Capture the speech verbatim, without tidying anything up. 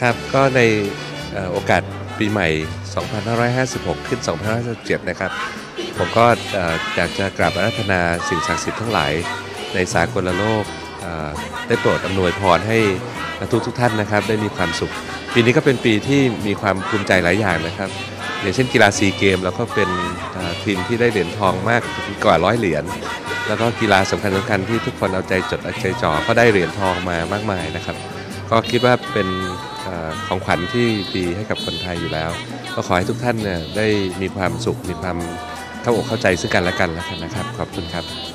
ครับก็ในโอกาสปีใหม่ สองพันห้าร้อยห้าสิบหก ขึ้น สองพันห้าร้อยห้าสิบเจ็ด นะครับผมก็อยากจะกราบอาราธนาสิ่งศักดิ์สิทธิ์ทั้งหลายในสากลโลกได้โปรดอำนวยพรให้ทุกทุกท่านนะครับได้มีความสุขปีนี้ก็เป็นปีที่มีความภูมิใจหลายอย่างนะครับอย่างเช่นกีฬาซีเกมแล้วก็เป็นทีมที่ได้เหรียญทองมากกว่าร้อยเหรียญแล้วก็กีฬาสำคัญสำคัญที่ทุกคนเอาใจจดเอาใจจ่อก็ได้เหรียญทองมามากมายนะครับก็คิดว่าเป็นของขวัญที่ดีให้กับคนไทยอยู่แล้วก็ขอให้ทุกท่านเนี่ยได้มีความสุขมีความเข้าอกเข้าใจซึ่งกันและกันแล้วกันนะครับขอบคุณครับ